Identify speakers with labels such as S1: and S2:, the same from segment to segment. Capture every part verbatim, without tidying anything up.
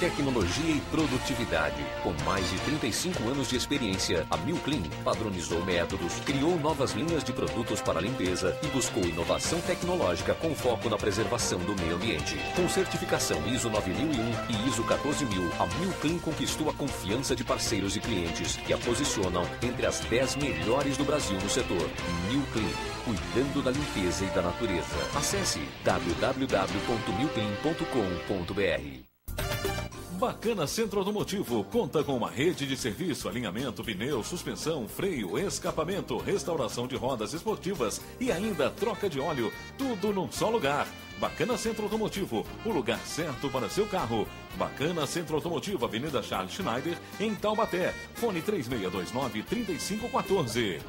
S1: Tecnologia e produtividade. Com mais de trinta e cinco anos de experiência, a Milclean padronizou métodos, criou novas linhas de produtos para limpeza e buscou inovação tecnológica com foco na preservação do meio ambiente. Com certificação ISO nove mil e um e ISO quatorze mil, a Milclean conquistou a confiança de parceiros e clientes que a posicionam entre as dez melhores do Brasil no setor. Milclean, cuidando da limpeza e da natureza. Acesse w w w ponto milclean ponto com ponto b r.
S2: Bacana Centro Automotivo conta com uma rede de serviço, alinhamento, pneu, suspensão, freio, escapamento, restauração de rodas esportivas e ainda troca de óleo, tudo num só lugar. Bacana Centro Automotivo, o lugar certo para seu carro. Bacana Centro Automotivo, Avenida Charles Schneider, em Taubaté. Fone três seis dois nove, três cinco um quatro.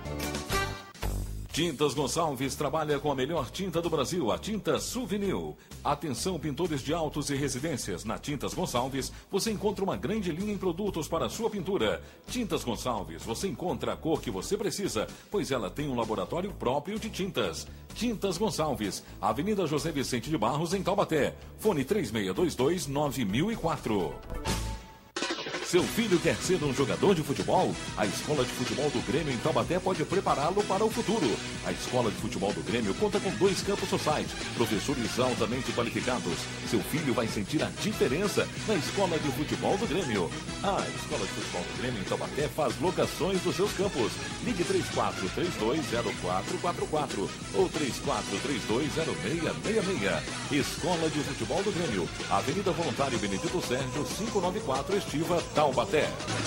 S2: Tintas Gonçalves trabalha com a melhor tinta do Brasil, a tinta Souvenir. Atenção, pintores de autos e residências. Na Tintas Gonçalves, você encontra uma grande linha em produtos para a sua pintura. Tintas Gonçalves, você encontra a cor que você precisa, pois ela tem um laboratório próprio de tintas. Tintas Gonçalves, Avenida José Vicente de Barros, em Taubaté. Fone três seis dois dois, nove mil e quatro. Seu filho quer ser um jogador de futebol? A Escola de Futebol do Grêmio em Taubaté pode prepará-lo para o futuro. A Escola de Futebol do Grêmio conta com dois campos sociais, professores altamente qualificados. Seu filho vai sentir a diferença na Escola de Futebol do Grêmio. A Escola de Futebol do Grêmio em Taubaté faz locações dos seus campos. Ligue três quatro três dois zero quatro quatro quatro ou três quatro três dois zero seis seis seis. Escola de Futebol do Grêmio, Avenida Voluntário Benedito Sérgio, quinhentos e noventa e quatro, Estiva, Taubaté.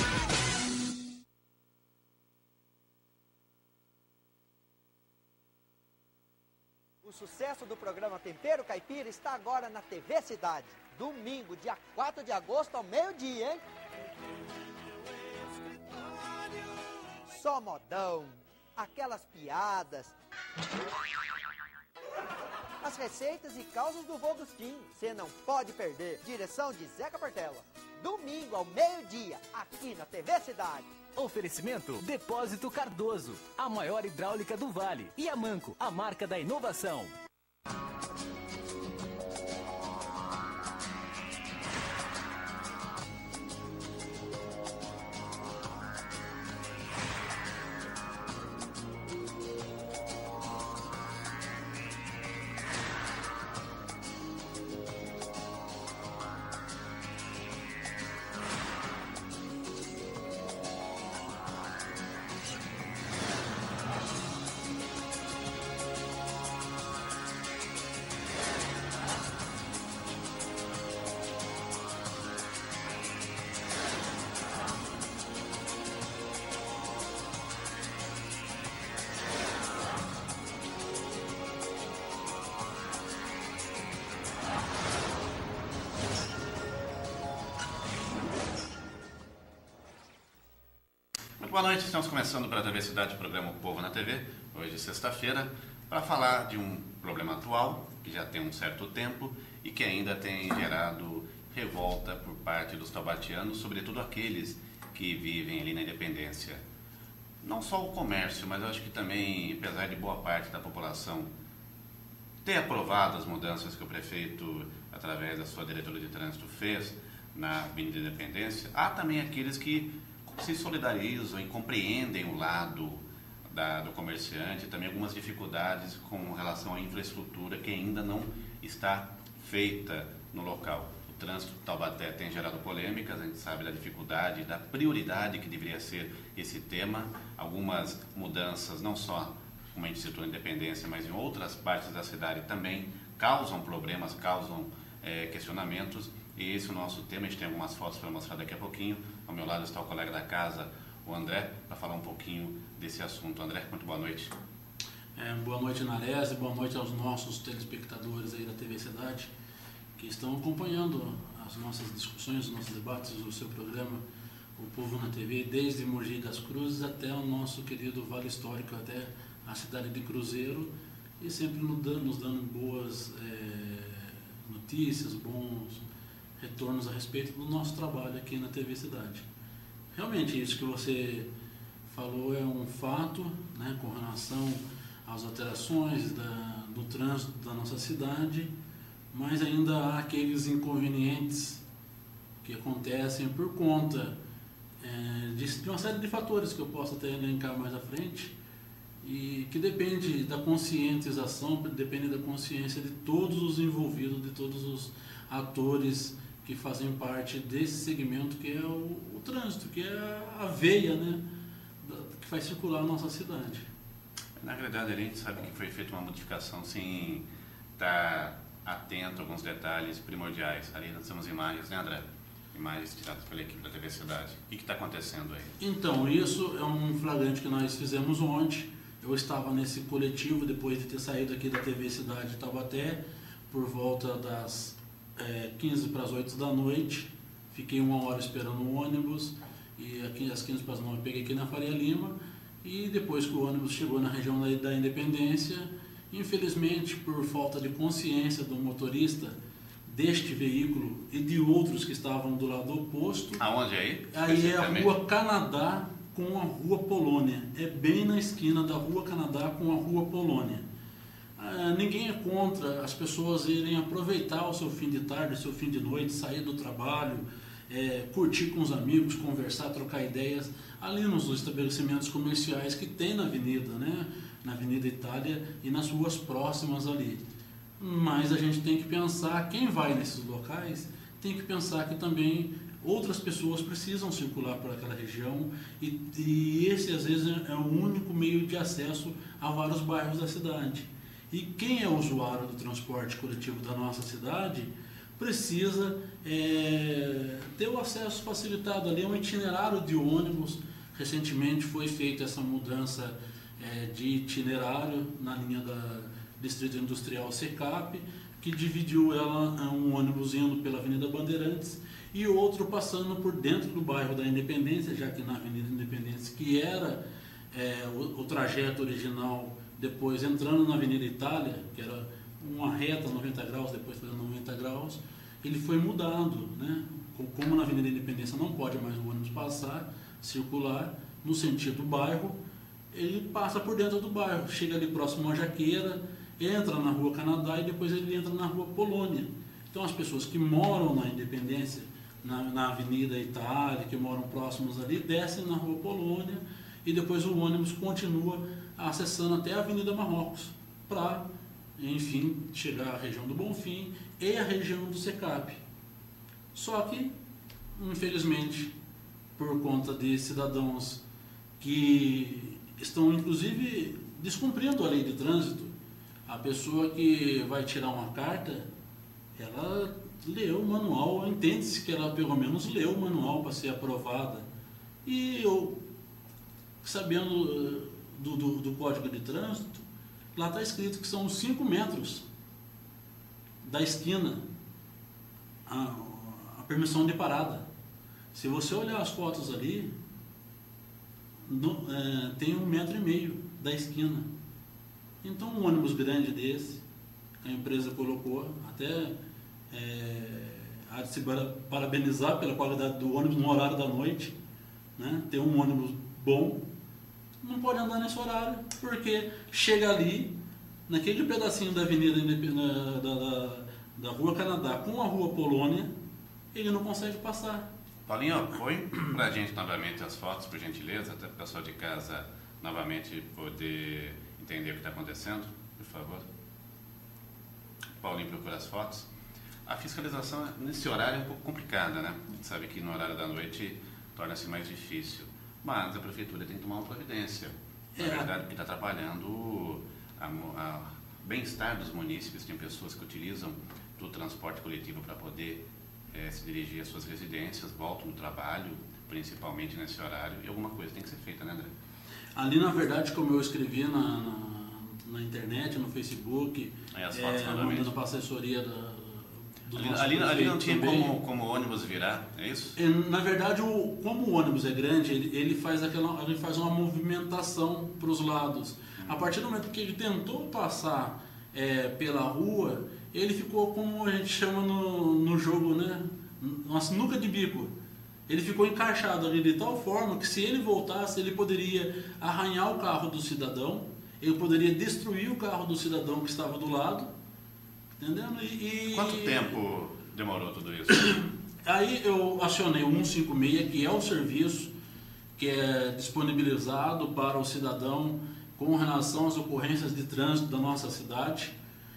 S3: O sucesso do programa Tempero Caipira está agora na T V Cidade. Domingo, dia quatro de agosto, ao meio-dia, hein? Só modão, aquelas piadas, as receitas e causas do vô Agostinho. Você não pode perder. Direção de Zeca Portela. Domingo ao meio-dia, aqui na T V Cidade.
S4: Oferecimento Depósito Cardoso, a maior hidráulica do Vale. E a Manco, a marca da inovação.
S5: Boa noite, estamos começando para a T V Cidade, o programa O Povo na T V, hoje sexta-feira, para falar de um problema atual, que já tem um certo tempo e que ainda tem gerado revolta por parte dos taubatianos, sobretudo aqueles que vivem ali na Independência. Não só o comércio, mas eu acho que também, apesar de boa parte da população ter aprovado as mudanças que o prefeito, através da sua diretoria de trânsito, fez na Avenida Independência, há também aqueles que se solidarizam e compreendem o lado da, do comerciante, também algumas dificuldades com relação à infraestrutura que ainda não está feita no local. O trânsito de Taubaté tem gerado polêmicas, a gente sabe da dificuldade, da prioridade que deveria ser esse tema. Algumas mudanças, não só, como a gente citou, na Independência, mas em outras partes da cidade também causam problemas, causam é, questionamentos. E esse é o nosso tema, a gente tem algumas fotos para mostrar daqui a pouquinho. Ao meu lado está o colega da casa, o André, para falar um pouquinho desse assunto. André, muito boa noite.
S6: É, boa noite, Narese, boa noite aos nossos telespectadores aí da T V Cidade, que estão acompanhando as nossas discussões, os nossos debates, o seu programa, O Povo na T V, desde Mogi das Cruzes até o nosso querido Vale Histórico, até a cidade de Cruzeiro, e sempre nos dando, nos dando boas é, notícias, bons retornos a respeito do nosso trabalho aqui na T V Cidade. Realmente, isso que você falou é um fato, né, com relação às alterações da, do trânsito da nossa cidade, mas ainda há aqueles inconvenientes que acontecem por conta é, de, de uma série de fatores que eu posso até elencar mais à frente, e que depende da conscientização, depende da consciência de todos os envolvidos, de todos os atores que fazem parte desse segmento que é o, o trânsito, que é a veia, né, da, que faz circular a nossa cidade.
S5: Na verdade, a gente sabe que foi feita uma modificação sem estar atento a alguns detalhes primordiais. Ali nós temos imagens, né, André? Imagens tiradas pela equipe da T V Cidade. O que está acontecendo aí?
S6: Então, isso é um flagrante que nós fizemos ontem. Eu estava nesse coletivo, depois de ter saído aqui da T V Cidade de Taubaté, por volta das é, quinze para as oito da noite. Fiquei uma hora esperando o ônibus, e aqui às quinze para as nove peguei aqui na Faria Lima, e depois que o ônibus chegou na região da, da Independência, infelizmente, por falta de consciência do motorista deste veículo e de outros que estavam do lado oposto...
S5: Aonde aí?
S6: Aí é a Rua Canadá com a Rua Polônia. É bem na esquina da Rua Canadá com a Rua Polônia. Ah, ninguém é contra as pessoas irem aproveitar o seu fim de tarde, o seu fim de noite, sair do trabalho, é, curtir com os amigos, conversar, trocar ideias, ali nos estabelecimentos comerciais que tem na avenida, né? Na Avenida Itália e nas ruas próximas ali. Mas a gente tem que pensar, quem vai nesses locais, tem que pensar que também outras pessoas precisam circular por aquela região, e, e esse às vezes é o único meio de acesso a vários bairros da cidade. E quem é usuário do transporte coletivo da nossa cidade precisa é, ter o acesso facilitado ali, um itinerário de ônibus. Recentemente foi feita essa mudança é, de itinerário na linha da Distrito Industrial Secap, que dividiu ela, um ônibus indo pela Avenida Bandeirantes e outro passando por dentro do bairro da Independência, já que na Avenida Independência, que era é, o, o trajeto original, depois entrando na Avenida Itália, que era uma reta noventa graus, depois fazendo noventa graus, ele foi mudado, né? Como na Avenida Independência não pode mais o ônibus passar, circular no sentido do bairro, ele passa por dentro do bairro, chega ali próximo à Jaqueira, entra na Rua Canadá e depois ele entra na Rua Polônia. Então as pessoas que moram na Independência, na, na Avenida Itália, que moram próximos ali, descem na Rua Polônia e depois o ônibus continua acessando até a Avenida Marrocos, para, enfim, chegar à região do Bonfim e à região do Secap. Só que, infelizmente, por conta de cidadãos que estão, inclusive, descumprindo a lei de trânsito, a pessoa que vai tirar uma carta, ela leu o manual, entende-se que ela pelo menos leu o manual para ser aprovada. E eu, sabendo do, do, do Código de Trânsito, lá está escrito que são cinco metros da esquina a, a permissão de parada. Se você olhar as fotos ali, no, é, tem um metro e meio da esquina. Então um ônibus grande desse, que a empresa colocou, até é, há de se parabenizar pela qualidade do ônibus no horário da noite, né? Ter um ônibus bom, não pode andar nesse horário, porque chega ali, naquele pedacinho da avenida da, da, da Rua Canadá com a Rua Polônia, ele não consegue passar.
S5: Paulinho, põe pra gente novamente as fotos, por gentileza, até para o pessoal de casa novamente poder entender o que está acontecendo, por favor. Paulinho procura as fotos. A fiscalização nesse horário é um pouco complicada, né? A gente sabe que no horário da noite torna-se mais difícil, mas a prefeitura tem que tomar uma providência. Na é. verdade, porque está atrapalhando o bem-estar dos munícipes. Tem pessoas que utilizam do transporte coletivo para poder é, se dirigir às suas residências, voltam do trabalho, principalmente nesse horário, e alguma coisa tem que ser feita, né, André?
S6: Ali, na verdade, como eu escrevi na, na, na internet, no Facebook,
S5: as fotos,
S6: é, mandando para a assessoria da, do
S5: ali,
S6: nosso
S5: ali, ali não tinha
S6: também.
S5: como, como o ônibus virar, é isso?
S6: Na verdade, o, como o ônibus é grande, ele, ele, faz aquela, ele faz uma movimentação para os lados. Hum. A partir do momento que ele tentou passar é, pela rua, ele ficou como a gente chama no, no jogo, né? Uma sinuca de bico. Ele ficou encaixado ali de tal forma que se ele voltasse, ele poderia arranhar o carro do cidadão, ele poderia destruir o carro do cidadão que estava do lado, entendendo? E,
S5: Quanto tempo demorou tudo isso?
S6: Aí eu acionei o cento e cinquenta e seis, que é o serviço que é disponibilizado para o cidadão com relação às ocorrências de trânsito da nossa cidade,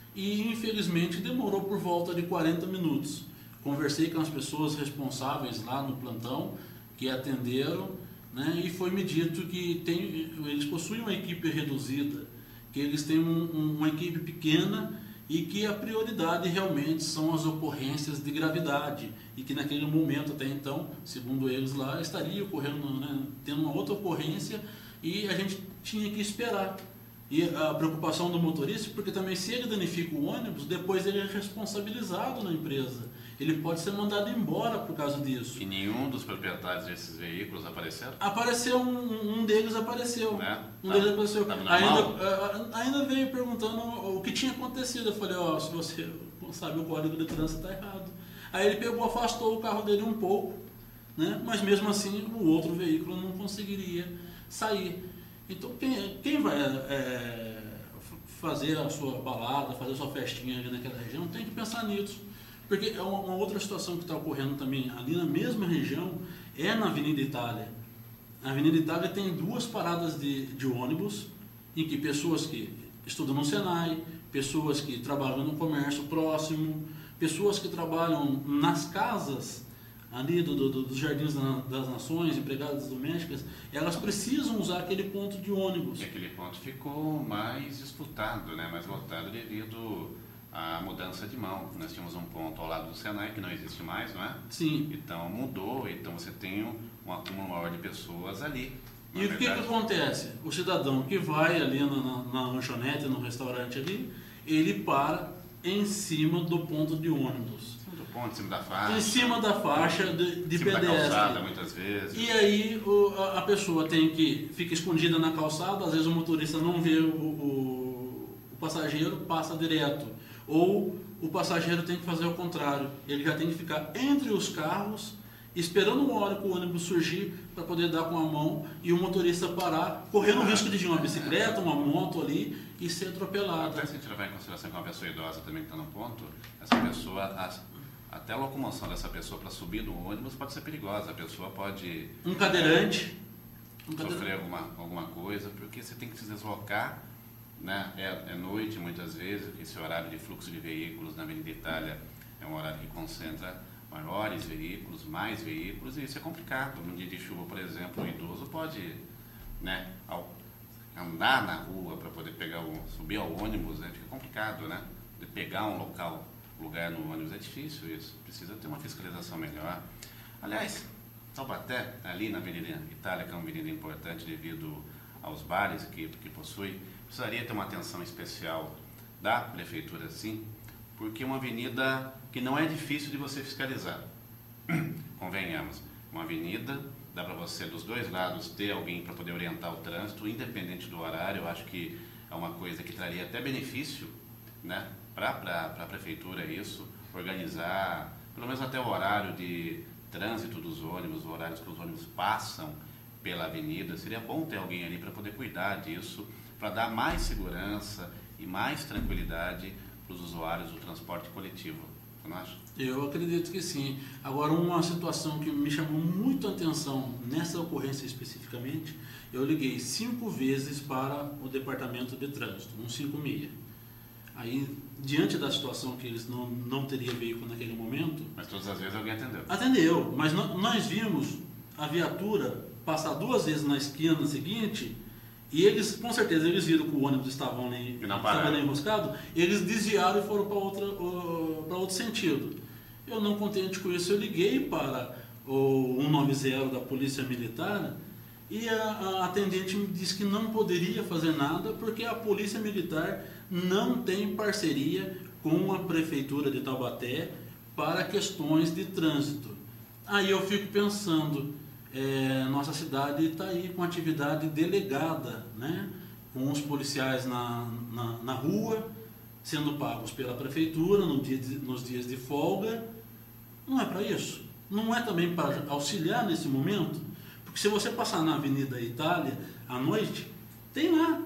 S6: e infelizmente demorou por volta de quarenta minutos. Conversei com as pessoas responsáveis lá no plantão, que atenderam, né, e foi me dito que tem, eles possuem uma equipe reduzida, que eles têm um, um, uma equipe pequena e que a prioridade realmente são as ocorrências de gravidade, e que naquele momento até então, segundo eles lá, estaria ocorrendo, né, tendo uma outra ocorrência, e a gente tinha que esperar. E a preocupação do motorista, porque também se ele danifica o ônibus, depois ele é responsabilizado na empresa. Ele pode ser mandado embora por causa disso.
S5: E nenhum dos proprietários desses veículos apareceram?
S6: Apareceu, um, um deles apareceu.
S5: É?
S6: Um
S5: Tá.
S6: deles apareceu.
S5: Tá
S6: Ainda, ainda veio perguntando o que tinha acontecido. Eu falei, ó, oh, se você não sabe o código de trânsito está errado. Aí ele pegou, afastou o carro dele um pouco, né? Mas mesmo assim o outro veículo não conseguiria sair. Então quem, quem vai é, fazer a sua balada, fazer a sua festinha ali naquela região, tem que pensar nisso. Porque é uma, uma outra situação que está ocorrendo também ali na mesma região, é na Avenida Itália. A Avenida Itália tem duas paradas de, de ônibus, em que pessoas que estudam no Senai, pessoas que trabalham no comércio próximo, pessoas que trabalham nas casas ali do, do, dos Jardins das Nações, empregadas domésticas, elas precisam usar aquele ponto de ônibus.
S5: E aquele ponto ficou mais disputado, né? Mais lotado devido à mudança de mão. Nós tínhamos um ponto ao lado do Senai, que não existe mais, não é?
S6: Sim.
S5: Então mudou, então você tem um, um acúmulo maior de pessoas ali.
S6: E o que, que acontece? O cidadão que vai ali na, na, na lanchonete, no restaurante ali, ele para em cima do ponto de ônibus.
S5: Em cima da faixa,
S6: em cima da faixa de, de
S5: em cima
S6: pedestre.
S5: da calçada, muitas vezes.
S6: E aí o, a, a pessoa tem que fica escondida na calçada, às vezes o motorista não vê o, o, o passageiro, passa direto. Ou o passageiro tem que fazer o contrário, ele já tem que ficar entre os carros, esperando uma hora que o ônibus surgir para poder dar com a mão e o motorista parar, correndo o risco de vir uma bicicleta, uma moto ali e ser atropelado.
S5: Até se a gente levar em consideração que uma pessoa idosa também que está no ponto, essa pessoa... A... Até a locomoção dessa pessoa para subir no ônibus pode ser perigosa. A pessoa pode...
S6: Um cadeirante.
S5: É, um sofrer cadeirante. Alguma, alguma coisa, porque você tem que se deslocar, né? É, é noite muitas vezes, esse horário de fluxo de veículos na Avenida Itália é um horário que concentra maiores veículos, mais veículos, e isso é complicado. Num dia de chuva, por exemplo, o idoso pode, né, ao andar na rua para poder pegar o, subir ao ônibus, né? Fica complicado, né? De pegar um local... lugar no ônibus é difícil isso, precisa ter uma fiscalização melhor. Aliás, Taubaté, ali na Avenida Itália, que é uma avenida importante devido aos bares que, que possui, precisaria ter uma atenção especial da prefeitura, sim, porque é uma avenida que não é difícil de você fiscalizar. Convenhamos, uma avenida, dá para você dos dois lados ter alguém para poder orientar o trânsito, independente do horário. Eu acho que é uma coisa que traria até benefício, né? Para a prefeitura isso, organizar, pelo menos até o horário de trânsito dos ônibus, os horários que os ônibus passam pela avenida. Seria bom ter alguém ali para poder cuidar disso, para dar mais segurança e mais tranquilidade para os usuários do transporte coletivo. Você não acha?
S6: Eu acredito que sim. Agora, uma situação que me chamou muito a atenção nessa ocorrência especificamente, eu liguei cinco vezes para o departamento de trânsito, cento e cinquenta e seis. Aí, diante da situação que eles não, não teriam veículo naquele momento...
S5: Mas todas as vezes alguém atendeu.
S6: Atendeu, mas no, nós vimos a viatura passar duas vezes na esquina seguinte e eles, com certeza, eles viram que o ônibus estava ali, estava ali enroscado, eles desviaram e foram para uh, para outro sentido. Eu, não contente com isso, eu liguei para o cento e noventa da Polícia Militar e a, a atendente me disse que não poderia fazer nada porque a Polícia Militar não tem parceria com a Prefeitura de Taubaté para questões de trânsito. Aí eu fico pensando, é, nossa cidade está aí com atividade delegada, né? Com os policiais na, na, na rua, sendo pagos pela Prefeitura no dia de, nos dias de folga. Não é para isso? Não é também para auxiliar nesse momento? Porque se você passar na Avenida Itália à noite, tem lá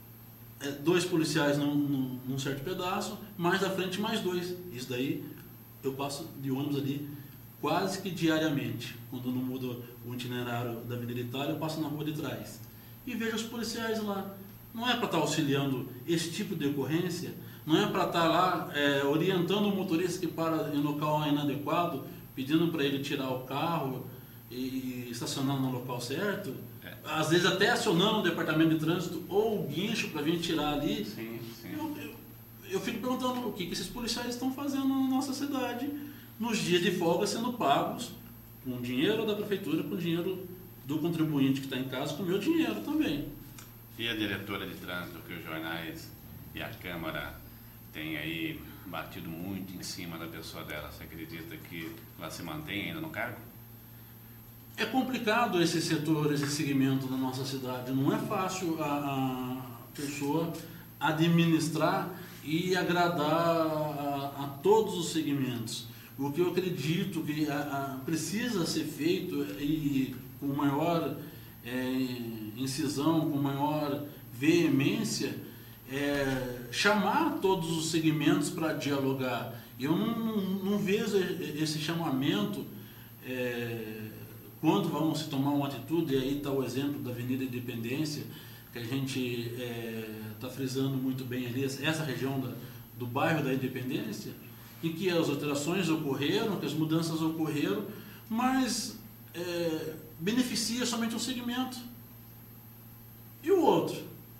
S6: é, dois policiais num, num, num certo pedaço, mais à frente mais dois. Isso daí eu passo de ônibus ali quase que diariamente. Quando não muda o itinerário da Avenida Itália, eu passo na rua de trás e vejo os policiais lá. Não é para estar auxiliando esse tipo de ocorrência, não é para estar lá é, orientando o motorista que para em local inadequado, pedindo para ele tirar o carro e estacionar no local certo, é. Às vezes até acionando o departamento de trânsito ou o guincho para vir tirar ali.
S5: Sim, sim.
S6: Eu, eu, eu fico perguntando o que, que esses policiais estão fazendo na nossa cidade nos dias de folga, sendo pagos com dinheiro da prefeitura, com dinheiro do contribuinte que está em casa, com o meu dinheiro também.
S5: E a diretora de trânsito, que os jornais e a Câmara têm aí batido muito em cima da pessoa dela, você acredita que ela se mantém ainda no cargo?
S6: É complicado esse setor, esse segmento da nossa cidade. Não é fácil a, a pessoa administrar e agradar a, a todos os segmentos. O que eu acredito que a, a, precisa ser feito e com maior é, incisão, com maior veemência, é chamar todos os segmentos para dialogar. Eu não, não, não vejo esse chamamento é, quando vamos se tomar uma atitude, e aí está o exemplo da Avenida Independência, que a gente está é, frisando muito bem ali, essa região da, do bairro da Independência, em que as alterações ocorreram, que as mudanças ocorreram, mas é, beneficia somente um segmento. E o outro?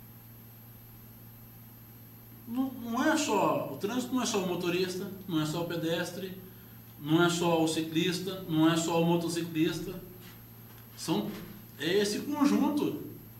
S6: Não, não é só, o trânsito não é só o motorista, não é só o pedestre, não é só o ciclista, não é só o motociclista. São, é esse conjunto,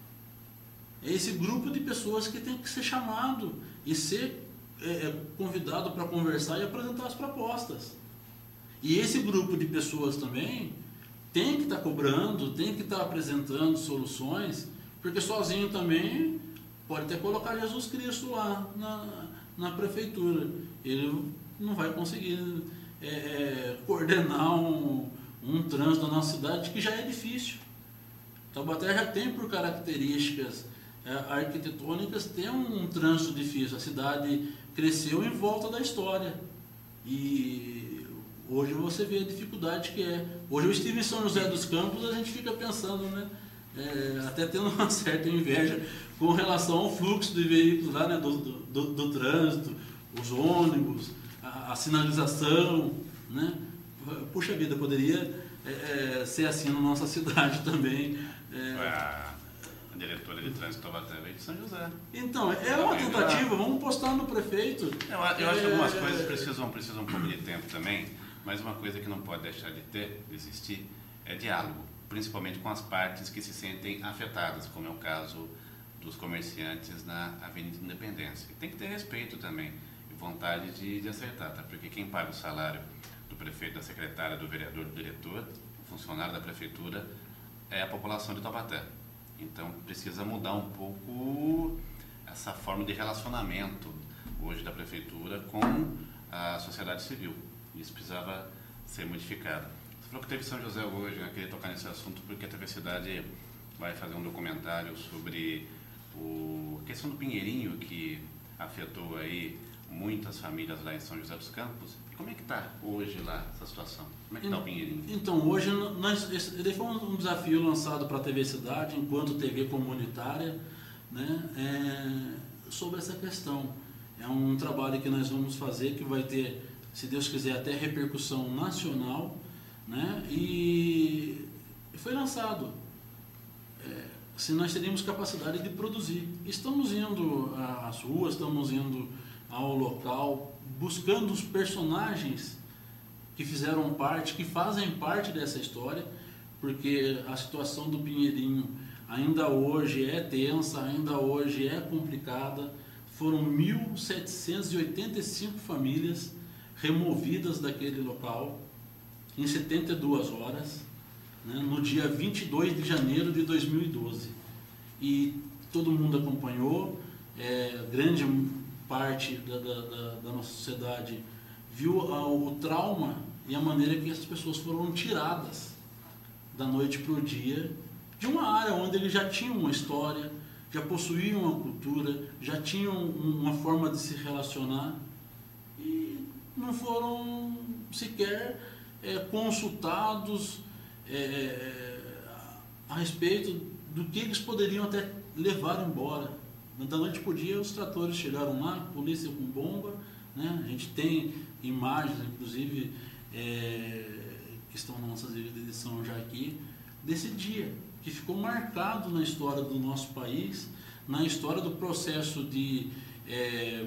S6: é esse grupo de pessoas que tem que ser chamado e ser é, convidado para conversar e apresentar as propostas. E esse grupo de pessoas também tem que estar cobrando, tem que estar apresentando soluções, porque sozinho também pode até colocar Jesus Cristo lá na, na prefeitura. Ele não vai conseguir é, é, coordenar um, um trânsito na nossa cidade que já é difícil. Taubaté já tem por características é, arquitetônicas, tem um, um trânsito difícil. A cidade cresceu em volta da história. E hoje você vê a dificuldade que é. Hoje eu estive em São José dos Campos, a gente fica pensando, né? É, até tendo uma certa inveja com relação ao fluxo de veículos lá, né, do, do, do, do trânsito, os ônibus, a, a sinalização, né? Puxa vida, poderia é, é, ser assim na nossa cidade também. É...
S5: A, a diretora de trânsito Taubaté veio de São José.
S6: Então, é uma tentativa, vamos postar no prefeito.
S5: Eu, eu acho que algumas é... coisas precisam, precisam um pouco de tempo também, mas uma coisa que não pode deixar de ter, de existir, é diálogo, principalmente com as partes que se sentem afetadas, como é o caso dos comerciantes na Avenida Independência. E tem que ter respeito também e vontade de, de acertar, tá? Porque quem paga o salário do prefeito, da secretária, do vereador, do diretor, o funcionário da prefeitura, é a população de Taubaté. Então precisa mudar um pouco essa forma de relacionamento hoje da prefeitura com a sociedade civil. Isso precisava ser modificado. Você falou que teve São José hoje, eu queria tocar nesse assunto porque a T V Cidade vai fazer um documentário sobre o, a questão do Pinheirinho, que afetou aí muitas famílias lá em São José dos Campos. Como é que está hoje lá essa situação? Como é que está o Pinheirinho?
S6: Então, hoje nós, esse foi um desafio lançado para a T V Cidade, enquanto T V comunitária, né, é, sobre essa questão. É um trabalho que nós vamos fazer, que vai ter, se Deus quiser, até repercussão nacional, né, e foi lançado. É, se nós teríamos capacidade de produzir. Estamos indo às ruas, estamos indo ao local, buscando os personagens que fizeram parte, que fazem parte dessa história, porque a situação do Pinheirinho ainda hoje é tensa, ainda hoje é complicada. Foram mil setecentas e oitenta e cinco famílias removidas daquele local em setenta e duas horas, né, no dia vinte e dois de janeiro de dois mil e doze. E todo mundo acompanhou, é, grande parte da, da, da nossa sociedade viu o, o trauma e a maneira que essas pessoas foram tiradas da noite para o dia de uma área onde eles já tinham uma história, já possuíam uma cultura, já tinham uma forma de se relacionar e não foram sequer é, consultados é, a respeito do que eles poderiam até levar embora. Da noite por dia os tratores chegaram lá, polícia com bomba, né? A gente tem imagens, inclusive, é, que estão na nossa edição já aqui, desse dia, que ficou marcado na história do nosso país, na história do processo de é,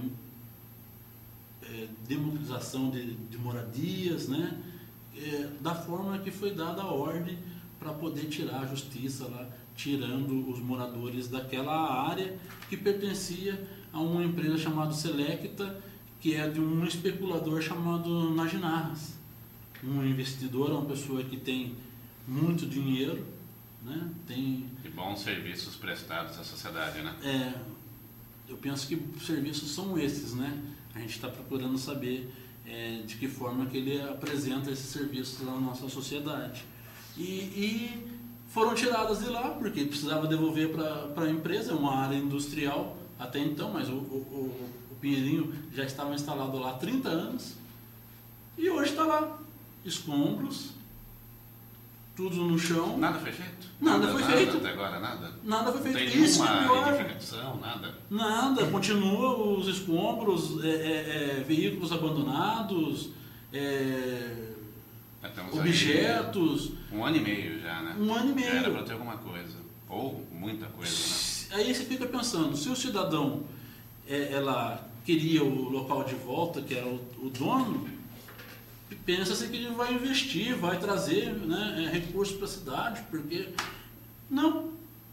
S6: é, democratização de, de moradias, né? É, da forma que foi dada a ordem para poder tirar a justiça lá, tirando os moradores daquela área que pertencia a uma empresa chamada Selecta, que é de um especulador chamado Najinarras. Um investidor, uma pessoa que tem muito dinheiro, né? Tem...
S5: E bons serviços prestados à sociedade, né?
S6: É, eu penso que os serviços são esses, né? A gente está procurando saber é, de que forma que ele apresenta esses serviços na nossa sociedade. E, e foram tiradas de lá, porque precisava devolver para a empresa, uma área industrial até então, mas o, o, o Pinheirinho já estava instalado lá há trinta anos, e hoje está lá, escombros, tudo no chão.
S5: Nada foi feito?
S6: Nada,
S5: nada
S6: foi
S5: nada
S6: feito.
S5: Até agora, nada?
S6: Nada foi feito.
S5: Não tem
S6: Isso
S5: nenhuma
S6: é pior.
S5: edificação, nada?
S6: Nada, continua os escombros, é, é, é, veículos abandonados, é, objetos.
S5: Aí, um ano e meio já, né?
S6: Um ano e meio.
S5: Já era para ter alguma coisa, ou muita coisa, né?
S6: Aí você fica pensando, se o cidadão é, ela queria o local de volta, que era o, o dono, pensa-se que ele vai investir, vai trazer, né, recursos para a cidade, porque não.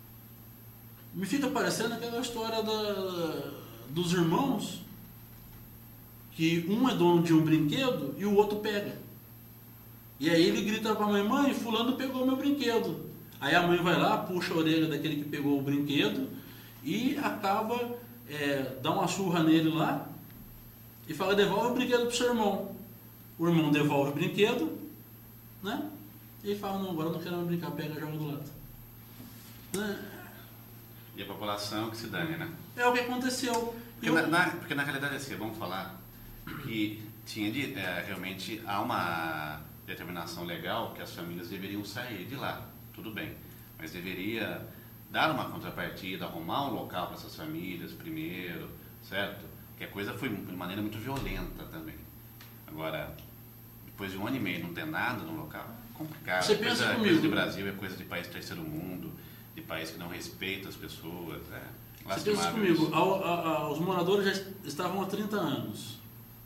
S6: Me fica parecendo aquela história da, dos irmãos, que um é dono de um brinquedo e o outro pega. E aí ele grita para a mãe, mãe, fulano pegou meu brinquedo. Aí a mãe vai lá, puxa a orelha daquele que pegou o brinquedo e acaba, é, dá uma surra nele lá e fala, devolve o brinquedo pro seu irmão. O irmão devolve o brinquedo, né? E ele fala, não, agora eu não quero mais brincar, pega e joga do lado. Né?
S5: E a população que se dane, né?
S6: É o que aconteceu.
S5: Porque,
S6: Eu...
S5: na, na, porque na realidade, assim, vamos falar que tinha de, é, realmente há uma determinação legal que as famílias deveriam sair de lá, tudo bem, mas deveria dar uma contrapartida, arrumar um local para essas famílias primeiro, certo? Que a coisa foi de maneira muito violenta também. Agora, depois de um ano e meio não ter nada no local, é complicado.
S6: Você pensa
S5: coisa,
S6: comigo?
S5: coisa de Brasil é coisa de país terceiro mundo, de país que não respeita as pessoas, é
S6: Você pensa comigo, ao, a, a, os moradores já estavam há trinta anos.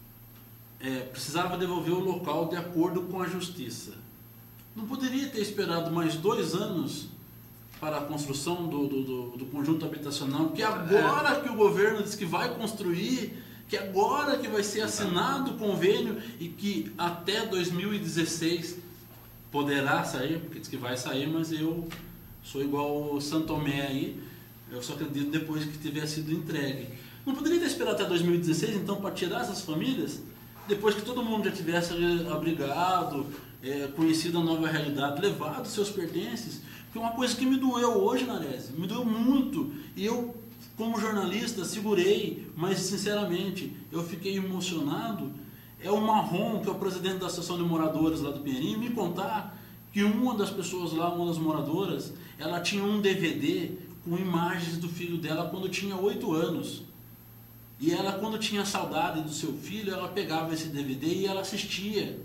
S6: É, precisava devolver o local de acordo com a justiça. Não poderia ter esperado mais dois anos para a construção do, do, do, do conjunto habitacional, que agora é. que o governo diz que vai construir, que agora que vai ser assinado o convênio e que até dois mil e dezesseis poderá sair, porque diz que vai sair, mas eu sou igual o Santo Tomé aí, eu só acredito depois que tiver sido entregue. Não poderia ter esperado até dois mil e dezesseis, então, para tirar essas famílias, depois que todo mundo já tivesse abrigado, é, conhecido a nova realidade, levado seus pertences, que é uma coisa que me doeu hoje, Nares, me doeu muito, e eu, como jornalista, segurei, mas, sinceramente, eu fiquei emocionado. É o Marrom, que é o presidente da Associação de Moradores lá do Pinheirinho, me contar que uma das pessoas lá, uma das moradoras, ela tinha um D V D com imagens do filho dela quando tinha oito anos. E ela, quando tinha saudade do seu filho, ela pegava esse D V D e ela assistia.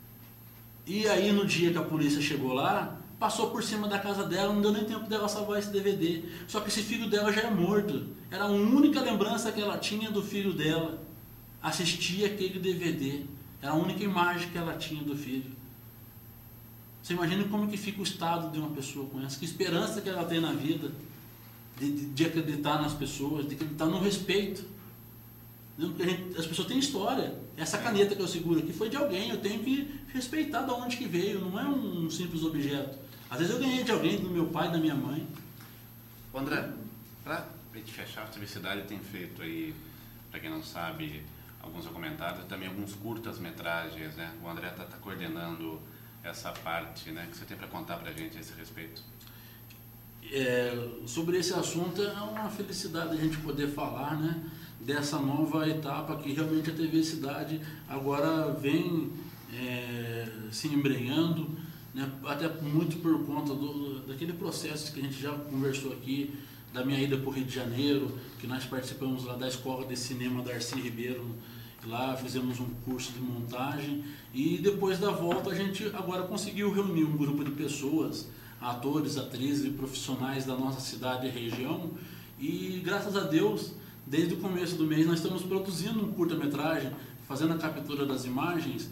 S6: E aí, no dia que a polícia chegou lá, passou por cima da casa dela, não deu nem tempo dela salvar esse D V D. Só que esse filho dela já é morto. Era a única lembrança que ela tinha do filho dela. Assistir aquele D V D. Era a única imagem que ela tinha do filho. Você imagina como que fica o estado de uma pessoa com essa? Que esperança que ela tem na vida de, de, de acreditar nas pessoas, de acreditar no respeito. Porque a gente, as pessoas têm história. Essa caneta que eu seguro aqui foi de alguém. Eu tenho que respeitar de onde que veio. Não é um simples objeto. Às vezes eu ganhei de alguém, do meu pai, da minha mãe.
S5: André, para a gente fechar, a Civicidade tem feito aí, para quem não sabe, alguns documentários e também alguns curtas-metragens, né? O André está tá coordenando essa parte, né? Que você tem para contar para a gente a esse respeito?
S6: É, sobre esse assunto é uma felicidade a gente poder falar, né? Dessa nova etapa que realmente a T V Cidade agora vem é, se embrenhando, né? Até muito por conta do, daquele processo que a gente já conversou aqui, da minha ida para o Rio de Janeiro, que nós participamos lá da Escola de Cinema Darcy Ribeiro, lá fizemos um curso de montagem, e depois da volta a gente agora conseguiu reunir um grupo de pessoas, atores, atrizes e profissionais da nossa cidade e região, e graças a Deus, desde o começo do mês nós estamos produzindo um curta-metragem, fazendo a captura das imagens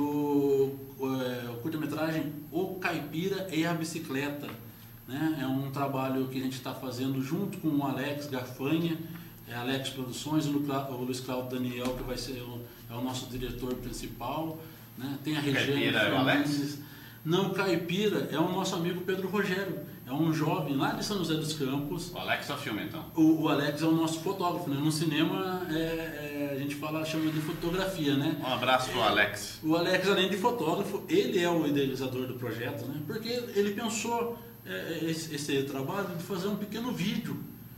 S6: do é, curta-metragem O Caipira e a Bicicleta, né? É um trabalho que a gente está fazendo junto com o Alex Gafanha, é Alex Produções, o Luiz Cláudio Daniel, que vai ser o, é o nosso diretor principal, né? Tem a Regiane
S5: Caipira é o Alex?
S6: Não, o Caipira é o nosso amigo Pedro Rogério, é um jovem lá de São José dos Campos.
S5: O Alex é o filme, então?
S6: O, o Alex é o nosso fotógrafo, né? No cinema é, é, a gente fala, chama de fotografia, né?
S5: Um abraço pro Alex.
S6: O Alex, além de fotógrafo, ele é o idealizador do projeto, né? Porque ele pensou é, esse, esse trabalho de fazer um pequeno vídeo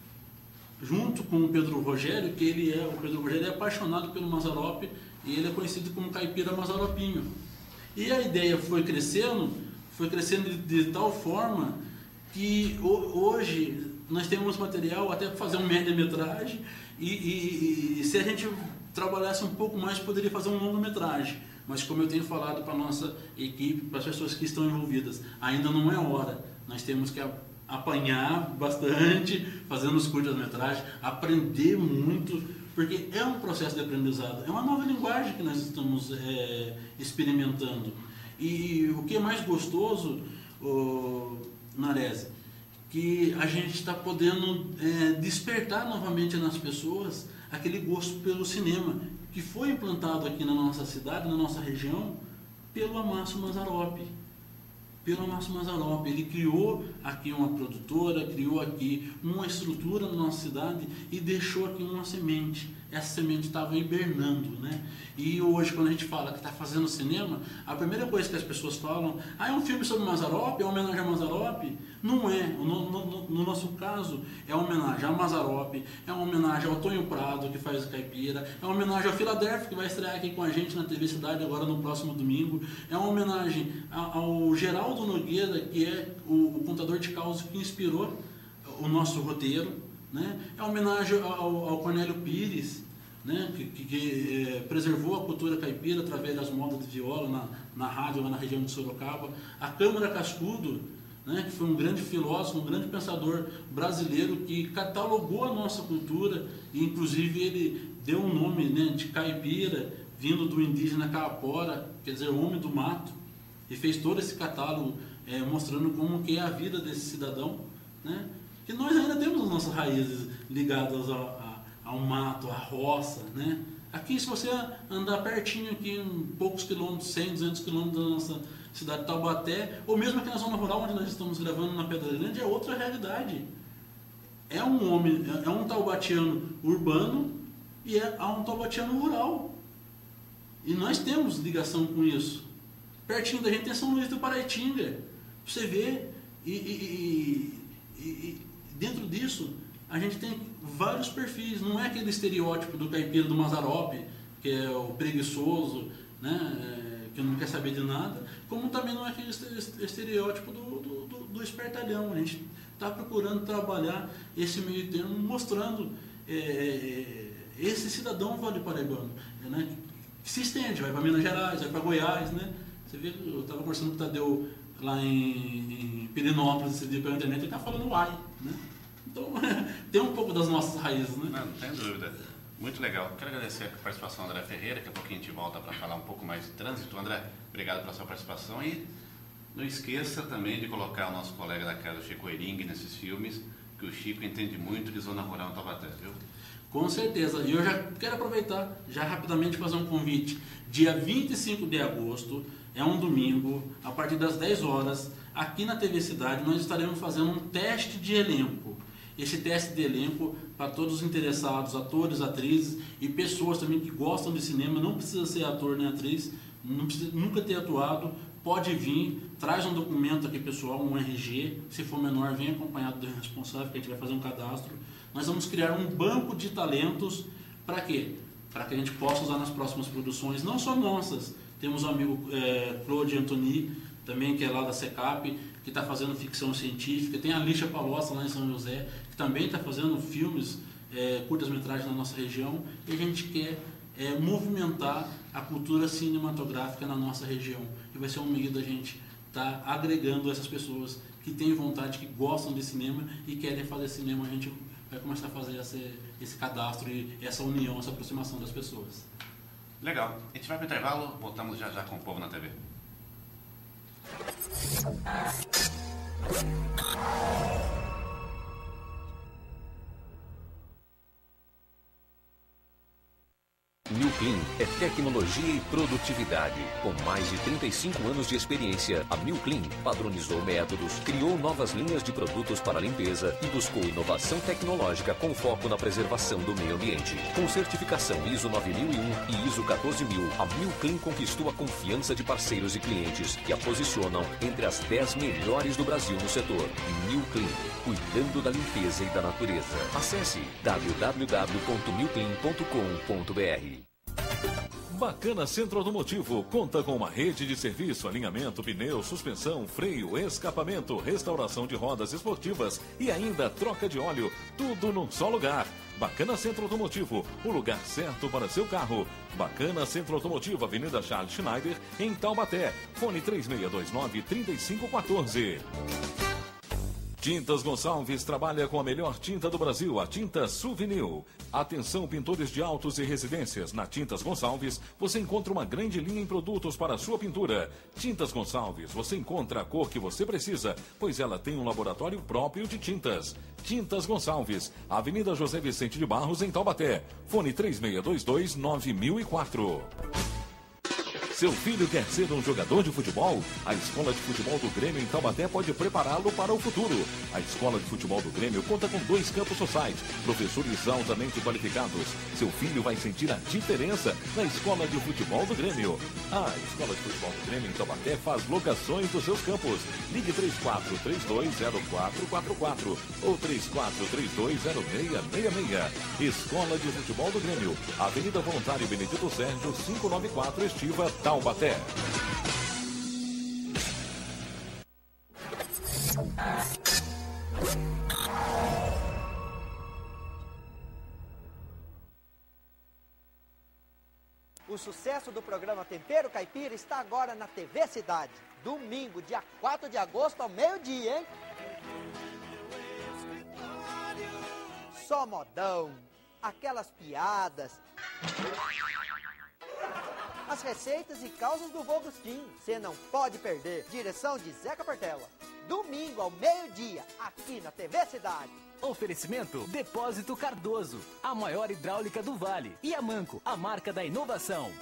S6: junto com o Pedro Rogério, que ele é, o Pedro Rogério é apaixonado pelo Mazzaropi e ele é conhecido como Caipira Mazzaropinho. E a ideia foi crescendo, foi crescendo de, de tal forma que o, hoje nós temos material até para fazer um média-metragem e, e, e se a gente trabalhasse um pouco mais poderia fazer um longa-metragem. Mas como eu tenho falado para a nossa equipe, para as pessoas que estão envolvidas, ainda não é hora. Nós temos que apanhar bastante, fazendo os curtas-metragens, aprender muito, porque é um processo de aprendizado, é uma nova linguagem que nós estamos é, experimentando. E o que é mais gostoso, oh, Narese, que a gente está podendo é, despertar novamente nas pessoas aquele gosto pelo cinema, que foi implantado aqui na nossa cidade, na nossa região, pelo Amácio Mazzaropi. Pelo Amácio Mazzaropi. Ele criou aqui uma produtora, criou aqui uma estrutura na nossa cidade e deixou aqui uma semente. Essa semente estava hibernando, né? E hoje, quando a gente fala que está fazendo cinema, a primeira coisa que as pessoas falam, ah, é um filme sobre Mazzaropi, é uma homenagem a Mazzaropi? Não é. No, no, no nosso caso, é uma homenagem a Mazzaropi, é uma homenagem ao Tonho Prado, que faz o Caipira, é uma homenagem ao Philadelphia, que vai estrear aqui com a gente na T V Cidade agora no próximo domingo, é uma homenagem ao Geraldo Nogueira, que é o, o contador de causa que inspirou o nosso roteiro, né? É uma homenagem ao, ao Cornélio Pires, né? que, que, que é, preservou a cultura caipira através das modas de viola na, na rádio lá na região de Sorocaba. A Câmara Cascudo, né? Que foi um grande filósofo, um grande pensador brasileiro que catalogou a nossa cultura e inclusive ele deu um nome, né, de caipira, vindo do indígena caipora, quer dizer, homem do mato, e fez todo esse catálogo é, mostrando como que é a vida desse cidadão, né? Que nós ainda temos as nossas raízes ligadas ao, a, ao mato, à roça, né? Aqui, se você andar pertinho, aqui em poucos quilômetros, cem, duzentos quilômetros da nossa cidade de Taubaté, ou mesmo aqui na zona rural, onde nós estamos gravando na Pedra Grande, é outra realidade. É um homem, é um taubatiano urbano e é um taubatiano rural. E nós temos ligação com isso. Pertinho da gente tem São Luís do Paraitinga. Você vê, e, e, e, e dentro disso, a gente tem vários perfis. Não é aquele estereótipo do caipira do Mazzaropi, que é o preguiçoso, né, que não quer saber de nada, como também não é aquele estereótipo do, do, do, do espertalhão. A gente está procurando trabalhar esse meio termo, mostrando é, esse cidadão vale-paraibano, né, que se estende, vai para Minas Gerais, vai para Goiás, né? Você vê, eu estava conversando com o Tadeu lá em, em Pirinópolis esse dia pela internet, ele está falando uai, né? Então, tem um pouco das nossas raízes, né?
S5: Não, não tem dúvida. Muito legal. Quero agradecer a participação do André Ferreira, daqui a pouquinho a gente volta para falar um pouco mais de trânsito. André, obrigado pela sua participação e não esqueça também de colocar o nosso colega da casa, o Chico Ering, nesses filmes, que o Chico entende muito de zona rural em Taubaté, viu?
S6: Com certeza. E eu já quero aproveitar, já rapidamente fazer um convite. Dia vinte e cinco de agosto, é um domingo, a partir das dez horas, aqui na T V Cidade, nós estaremos fazendo um teste de elenco. Esse teste de elenco para todos os interessados, atores, atrizes e pessoas também que gostam de cinema, não precisa ser ator nem atriz, não precisa nunca ter atuado, pode vir, traz um documento aqui pessoal, um R G, se for menor, vem acompanhado do responsável, que a gente vai fazer um cadastro. Nós vamos criar um banco de talentos, para quê? Para que a gente possa usar nas próximas produções, não só nossas, Temos o amigo é, Claude Antoni, também, que é lá da SECAP, que está fazendo ficção científica. Tem a Lixa Palhoça lá em São José, que também está fazendo filmes, é, curtas-metragens na nossa região. E a gente quer é, movimentar a cultura cinematográfica na nossa região. E vai ser um meio da gente estar tá agregando essas pessoas que têm vontade, que gostam de cinema e querem fazer cinema. A gente vai começar a fazer esse, esse cadastro e essa união, essa aproximação das pessoas.
S5: Legal. A gente vai para o intervalo, voltamos já já com o Povo na T V.
S1: Milclean é tecnologia e produtividade. Com mais de trinta e cinco anos de experiência, a Milclean padronizou métodos, criou novas linhas de produtos para limpeza e buscou inovação tecnológica com foco na preservação do meio ambiente. Com certificação ISO nove mil e um e ISO quatorze mil, a Milclean conquistou a confiança de parceiros e clientes que a posicionam entre as dez melhores do Brasil no setor. Milclean, cuidando da limpeza e da natureza. Acesse w w w ponto milclean ponto com ponto b r.
S2: Bacana Centro Automotivo conta com uma rede de serviço, alinhamento, pneu, suspensão, freio, escapamento, restauração de rodas esportivas e ainda troca de óleo, tudo num só lugar. Bacana Centro Automotivo, o lugar certo para seu carro. Bacana Centro Automotivo, Avenida Charles Schneider, em Taubaté. Fone três seis dois nove, três cinco um quatro. Tintas Gonçalves trabalha com a melhor tinta do Brasil, a tinta Souvenir. Atenção, pintores de autos e residências. Na Tintas Gonçalves, você encontra uma grande linha em produtos para a sua pintura. Tintas Gonçalves, você encontra a cor que você precisa, pois ela tem um laboratório próprio de tintas. Tintas Gonçalves, Avenida José Vicente de Barros, em Taubaté. Fone três seis dois dois, nove mil e quatro. Seu filho quer ser um jogador de futebol? A Escola de Futebol do Grêmio em Taubaté pode prepará-lo para o futuro. A Escola de Futebol do Grêmio conta com dois campos sociais, professores altamente qualificados. Seu filho vai sentir a diferença na Escola de Futebol do Grêmio. A Escola de Futebol do Grêmio em Taubaté faz locações dos seus campos. Ligue três quatro três dois zero quatro quatro quatro ou três quatro três dois zero seis seis seis. Escola de Futebol do Grêmio, Avenida Voluntário Benedito Sérgio, quinhentos e noventa e quatro, Estiva, Taubaté.
S3: O sucesso do programa Tempero Caipira está agora na T V Cidade. Domingo, dia quatro de agosto, ao meio-dia, hein? Só modão, aquelas piadas, as receitas e causas do vô Agostinho. Você não pode perder. Direção de Zeca Portela. Domingo, ao meio-dia, aqui na T V Cidade.
S4: Oferecimento Depósito Cardoso, a maior hidráulica do Vale. E a Manco, a marca da inovação.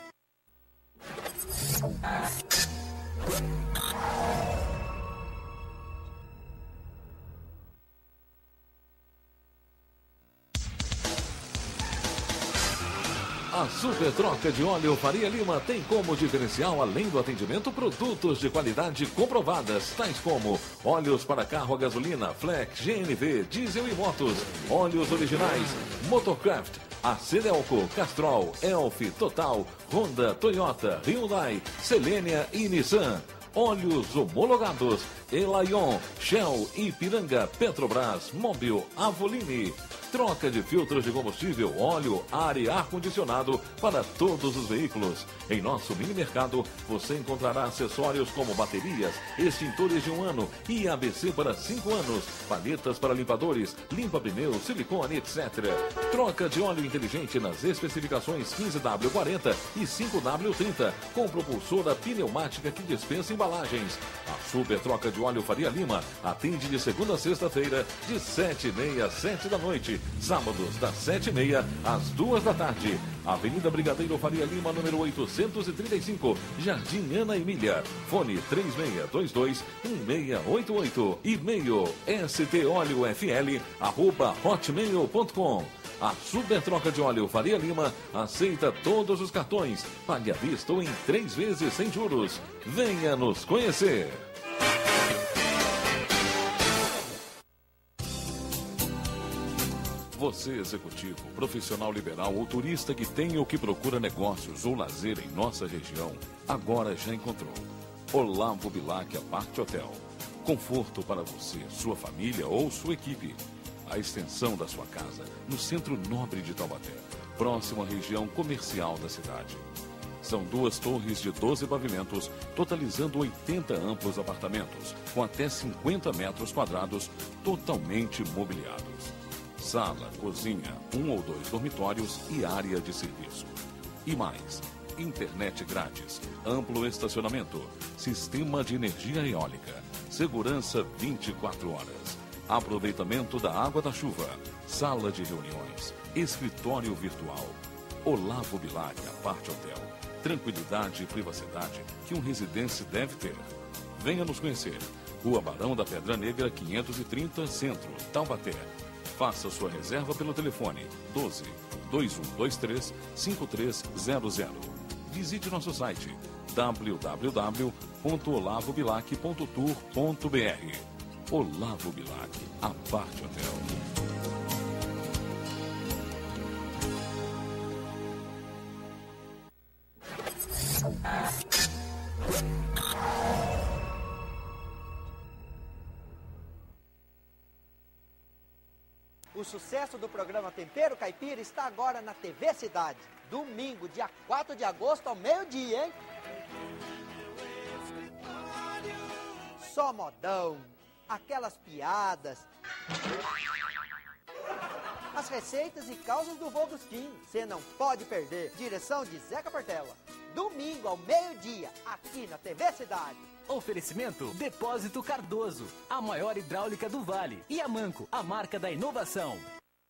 S2: A Super Troca de Óleo Faria Lima tem como diferencial, além do atendimento, produtos de qualidade comprovadas, tais como óleos para carro a gasolina, Flex, G N V, diesel e motos, óleos originais, Motorcraft, a Cedelco, Castrol, Elf, Total, Honda, Toyota, Hyundai, Selenia e Nissan. Óleos homologados, Elaion, Shell, Ipiranga, Petrobras, Mobil, Avoline. Troca de filtros de combustível, óleo, ar e ar-condicionado para todos os veículos. Em nosso mini mercado, você encontrará acessórios como baterias, extintores de um ano e A B C para cinco anos, palhetas para limpadores, limpa-pneus, silicone, etcétera. Troca de óleo inteligente nas especificações quinze W quarenta e cinco W trinta, com propulsora pneumática que dispensa embalagens. A Super Troca de Óleo Faria Lima atende de segunda a sexta-feira, de sete e meia às sete da noite. Sábados, das sete e meia às duas da tarde. Avenida Brigadeiro Faria Lima, número oitocentos e trinta e cinco, Jardim Ana Emília. Fone três seis dois dois, um seis oito oito. E-mail stolefl arroba hotmail ponto com. A Super Troca de Óleo Faria Lima aceita todos os cartões. Pague à vista ou em três vezes sem juros. Venha nos conhecer. Você, executivo, profissional liberal ou turista que tem ou que procura negócios ou lazer em nossa região, agora já encontrou. Olavo Bilac Apart Hotel. Conforto para você, sua família ou sua equipe. A extensão da sua casa no centro nobre de Taubaté, próximo à região comercial da cidade. São duas torres de doze pavimentos, totalizando oitenta amplos apartamentos, com até cinquenta metros quadrados, totalmente mobiliados. Sala, cozinha, um ou dois dormitórios e área de serviço. E mais, internet grátis, amplo estacionamento, sistema de energia eólica, segurança vinte e quatro horas, aproveitamento da água da chuva, sala de reuniões, escritório virtual. Olavo Bilac Apart Hotel. Tranquilidade e privacidade que um residente deve ter. Venha nos conhecer. Rua Barão da Pedra Negra, quinhentos e trinta, Centro, Taubaté. Faça sua reserva pelo telefone doze, dois um dois três, cinco três zero zero. Visite nosso site w w w ponto olavo bilac ponto tour ponto b r. Olavo Bilac Apart Hotel.
S3: O sucesso do programa Tempero Caipira está agora na T V Cidade. Domingo, dia quatro de agosto, ao meio-dia, hein? Só modão, aquelas piadas, as receitas e causas do vô Agostinho. Você não pode perder. Direção de Zeca Portela. Domingo, ao meio-dia, aqui na T V Cidade.
S4: Oferecimento Depósito Cardoso, a maior hidráulica do Vale. E a Manco, a marca da inovação.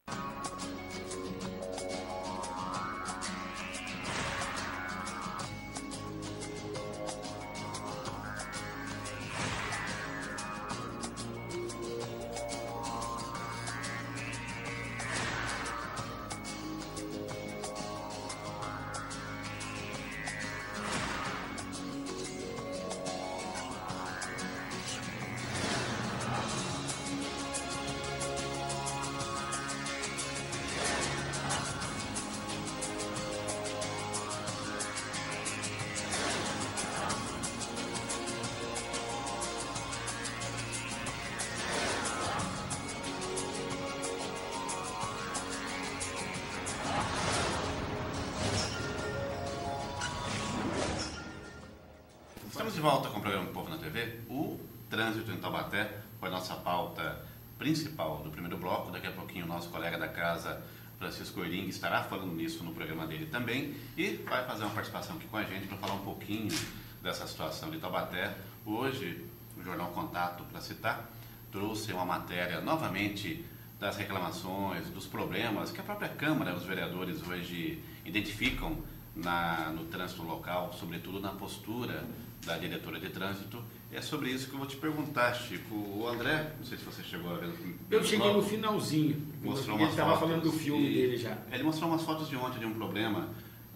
S5: Estamos de volta com o programa Povo na T V. O trânsito em Taubaté foi a nossa pauta principal do primeiro bloco. Daqui a pouquinho o nosso colega da casa, Francisco Oiring, estará falando nisso no programa dele também e vai fazer uma participação aqui com a gente para falar um pouquinho dessa situação de Taubaté. Hoje, o Jornal Contato, para citar, trouxe uma matéria novamente das reclamações, dos problemas que a própria Câmara, os vereadores hoje identificam na, no trânsito local, sobretudo na postura da diretora de trânsito. É sobre isso que eu vou te perguntar, Chico. O André, não sei se você chegou a ver.
S7: Eu cheguei no finalzinho.
S5: Mostrou
S7: ele
S5: umas
S7: estava
S5: fotos
S7: falando do filme
S5: e...
S7: dele já.
S5: Ele mostrou umas fotos de ontem de um problema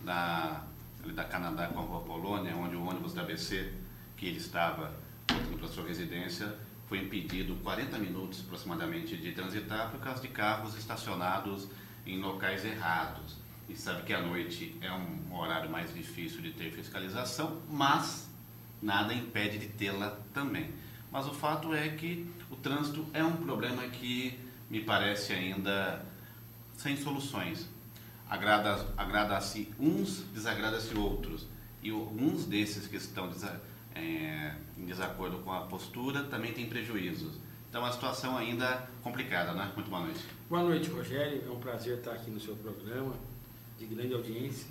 S5: na, ali da Canadá com a Rua Polônia, onde o ônibus da A B C, que ele estava voltando para sua residência, foi impedido quarenta minutos aproximadamente de transitar por causa de carros estacionados em locais errados. E sabe que à noite é um horário mais difícil de ter fiscalização, mas nada impede de tê-la também. Mas o fato é que o trânsito é um problema que me parece ainda sem soluções. Agrada, agrada-se uns, desagrada-se outros. E alguns desses que estão é, em desacordo com a postura também têm prejuízos. Então a situação ainda é complicada, né? Muito boa noite.
S7: Boa noite, Rogério. É um prazer estar aqui no seu programa, de grande audiência.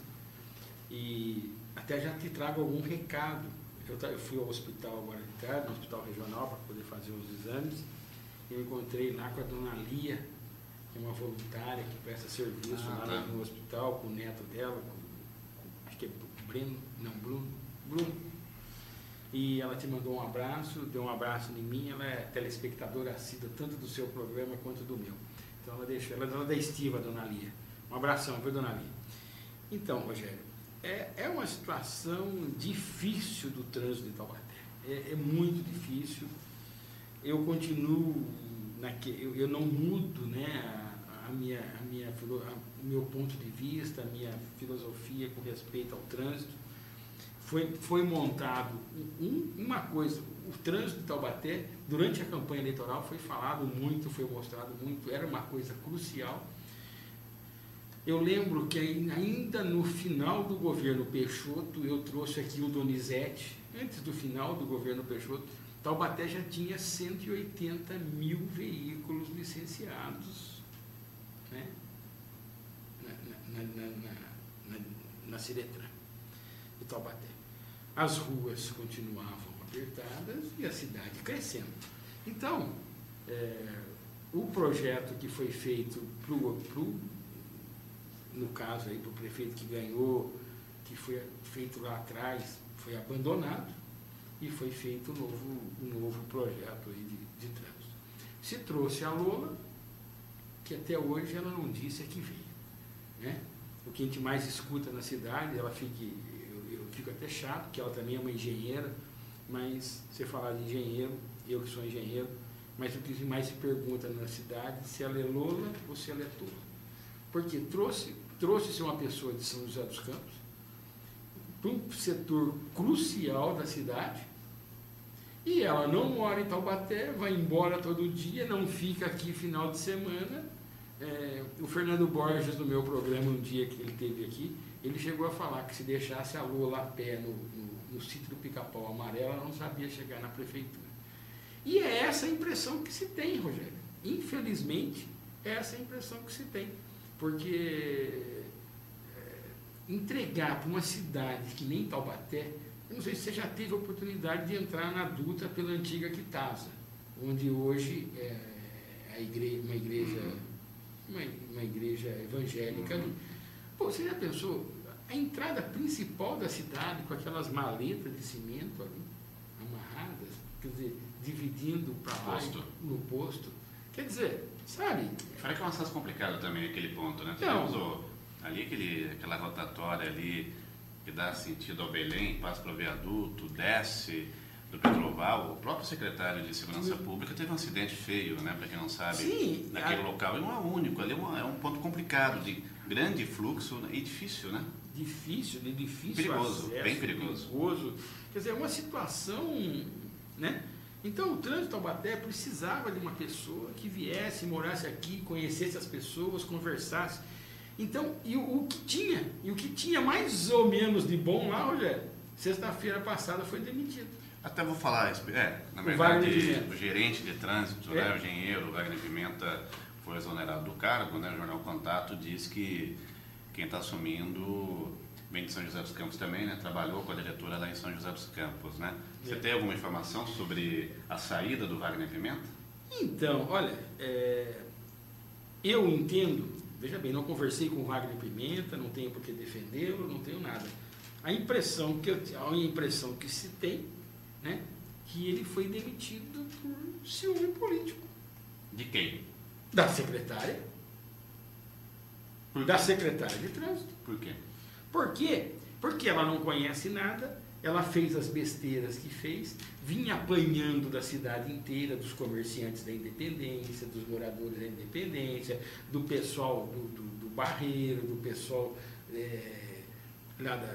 S7: E até já te trago algum recado. Eu fui ao hospital agora de tarde, no hospital regional, para poder fazer os exames. E eu encontrei lá com a dona Lia, que é uma voluntária que presta serviço ah, lá tá. no hospital, com o neto dela, com, com, acho que é Breno, não, Bruno, Bruno. E ela te mandou um abraço, deu um abraço em mim. Ela é telespectadora assídua, tanto do seu programa quanto do meu. Então ela deixou, ela é dona da estiva, dona Lia. Um abração, viu, dona Lia? Então, Rogério, É, é uma situação difícil do trânsito de Taubaté. É, é muito difícil. Eu continuo, naque, eu, eu não mudo, né, a, a a minha, a minha, a, o meu ponto de vista, a minha filosofia com respeito ao trânsito. Foi, foi montado um, uma coisa, o trânsito de Taubaté, durante a campanha eleitoral, foi falado muito, foi mostrado muito, era uma coisa crucial. Eu lembro que ainda no final do governo Peixoto, eu trouxe aqui o Donizete, antes do final do governo Peixoto, Taubaté já tinha cento e oitenta mil veículos licenciados, né? na, na, na, na, na, na Ciretran de Taubaté. As ruas continuavam apertadas e a cidade crescendo. Então, é, o projeto que foi feito pro, pro, no caso aí do prefeito que ganhou, que foi feito lá atrás, foi abandonado e foi feito um novo, um novo projeto aí de, de trânsito. Se trouxe a Lola, que até hoje ela não disse a que veio, né? O que a gente mais escuta na cidade, ela fique, eu, eu fico até chato, porque ela também é uma engenheira, mas você falar de engenheiro, eu que sou engenheiro, mas o que mais se pergunta na cidade se ela é Lola ou se ela é tola. Porque trouxe, trouxe-se uma pessoa de São José dos Campos para um setor crucial da cidade e ela não mora em Taubaté, vai embora todo dia, não fica aqui final de semana. É, o Fernando Borges, no meu programa, um dia que ele esteve aqui, ele chegou a falar que se deixasse a Lola a pé no, no, no sítio do Pica-Pau Amarelo, ela não sabia chegar na prefeitura. E é essa a impressão que se tem, Rogério. Infelizmente, é essa a impressão que se tem. Porque é, entregar para uma cidade que nem Taubaté, eu não sei se você já teve a oportunidade de entrar na Dutra pela antiga Quitasa, onde hoje é a igreja, uma igreja, uma, uma igreja evangélica ali. Pô, você já pensou? A entrada principal da cidade, com aquelas maletas de cimento ali, amarradas, quer dizer, dividindo para lá posto. no posto. Quer dizer, sabe?
S5: Fora que é um acesso complicado também, aquele ponto, né?
S7: Não.
S5: Temos o, ali aquele, aquela rotatória ali que dá sentido ao Belém, passa para o viaduto, desce do Petroval. O próprio secretário de Segurança Sim. Pública teve um acidente feio, né? Para quem não sabe,
S7: Sim,
S5: naquele
S7: a...
S5: local. E não é único, ali é, uma, é um ponto complicado, de grande fluxo e difícil, né?
S7: Difícil, de difícil
S5: perigoso,
S7: acesso,
S5: bem perigoso.
S7: perigoso. Quer dizer, é uma situação, né? Então, o trânsito Taubaté precisava de uma pessoa que viesse, morasse aqui, conhecesse as pessoas, conversasse. Então, e o, o que tinha, e o que tinha mais ou menos de bom lá, Rogério, sexta-feira passada foi demitido.
S5: Até vou falar, é, na
S7: O
S5: verdade,
S7: Wagner
S5: o gerente de trânsito,
S7: É.
S5: né, o engenheiro, o Wagner Pimenta, foi exonerado do cargo, né? O Jornal Contato diz que quem está assumindo vem de São José dos Campos também, né? Trabalhou com a diretora lá em São José dos Campos, né? Você
S7: É.
S5: tem alguma informação sobre a saída do Wagner Pimenta?
S7: Então, olha, é, eu entendo, veja bem, não conversei com o Wagner Pimenta, não tenho por que defendê-lo, não tenho nada. A impressão que, eu, a impressão que se tem, né, que ele foi demitido por ciúme político.
S5: De quem?
S7: Da secretária.
S5: Por
S7: Da
S5: quê?
S7: secretária de trânsito.
S5: Por quê?
S7: Por quê? Porque ela não conhece nada, ela fez as besteiras que fez, vinha apanhando da cidade inteira, dos comerciantes da Independência, dos moradores da Independência, do pessoal do, do, do Barreiro, do pessoal é, lá da,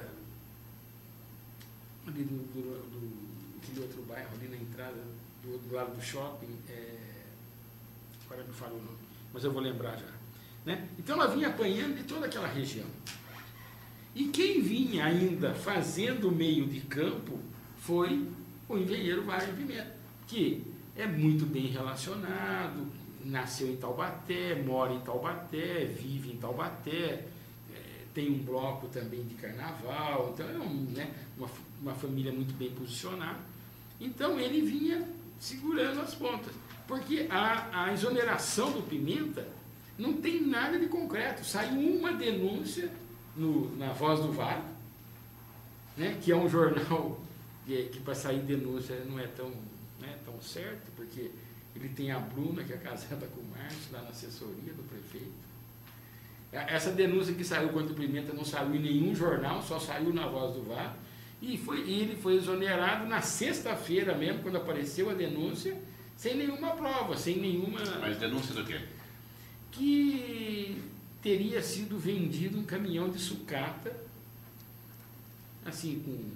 S7: ali do, do, do aquele outro bairro, ali na entrada, do, do lado do shopping, é, agora me falo o nome, mas eu vou lembrar já. Né? Então ela vinha apanhando de toda aquela região. E quem vinha ainda fazendo o meio de campo foi o engenheiro Wagner Pimenta, que é muito bem relacionado, nasceu em Taubaté, mora em Taubaté, vive em Taubaté, é, tem um bloco também de carnaval, então é um, né, uma, uma família muito bem posicionada. Então ele vinha segurando as pontas, porque a, a exoneração do Pimenta não tem nada de concreto. Saiu uma denúncia no, na Voz do Vale, né, que é um jornal que, que para sair denúncia não é tão, não é tão certo, porque ele tem a Bruna, que é casada com o Márcio, lá na assessoria do prefeito. Essa denúncia que saiu contra o Pimenta não saiu em nenhum jornal, só saiu na Voz do Vale, e, foi, e ele foi exonerado na sexta-feira mesmo, quando apareceu a denúncia, sem nenhuma prova, sem nenhuma...
S5: Mas denúncia do quê?
S7: que teria sido vendido um caminhão de sucata, assim, com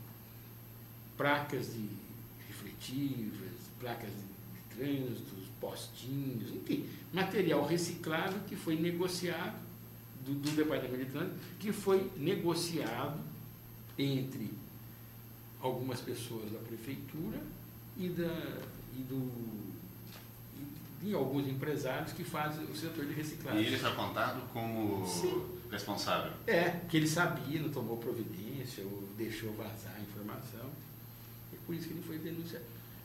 S7: placas de refletivas, placas de trânsito, postinhos, enfim, material reciclado que foi negociado do, do Departamento de Trânsito, que foi negociado entre algumas pessoas da prefeitura e, da, e do e, e alguns empresários que fazem o setor de reciclagem.
S5: E ele foi apontado como Sim. responsável?
S7: É, que ele sabia, não tomou providência, ou deixou vazar a informação, e por isso que ele foi denunciado.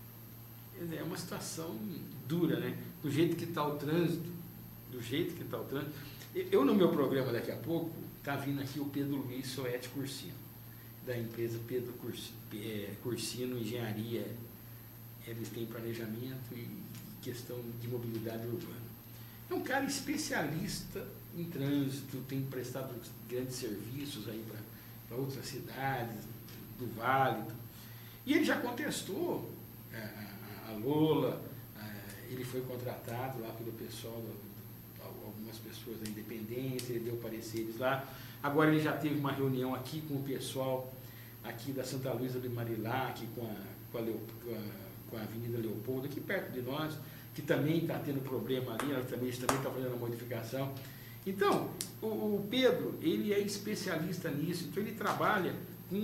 S7: É uma situação dura, né? Do jeito que está o trânsito, do jeito que está o trânsito. Eu, no meu programa daqui a pouco, está vindo aqui o Pedro Luiz Soete Cursino, da empresa Pedro Cursino Engenharia. Eles têm planejamento e questão de mobilidade urbana. É um cara especialista em trânsito, tem prestado grandes serviços aí para outras cidades, do Vale. E ele já contestou a, a Lola, a, ele foi contratado lá pelo pessoal, algumas pessoas da Independência, ele deu pareceres lá. Agora ele já teve uma reunião aqui com o pessoal aqui da Santa Luísa de Marilac, com a, com, a Leop, com, a, com a Avenida Leopoldo, aqui perto de nós, que também está tendo problema ali, ela também está fazendo a modificação. Então, o, o Pedro, ele é especialista nisso, então ele trabalha com,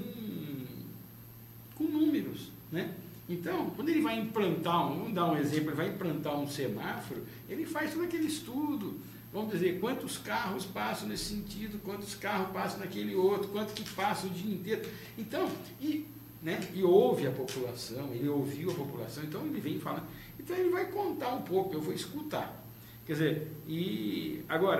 S7: com números, né? Então, quando ele vai implantar, um, vamos dar um exemplo, ele vai implantar um semáforo, ele faz todo aquele estudo, vamos dizer, quantos carros passam nesse sentido, quantos carros passam naquele outro, quanto que passa o dia inteiro. Então, e, né, e ouve a população, ele ouviu a população, então ele vem falando. Então ele vai contar um pouco, eu vou escutar. Quer dizer, e agora,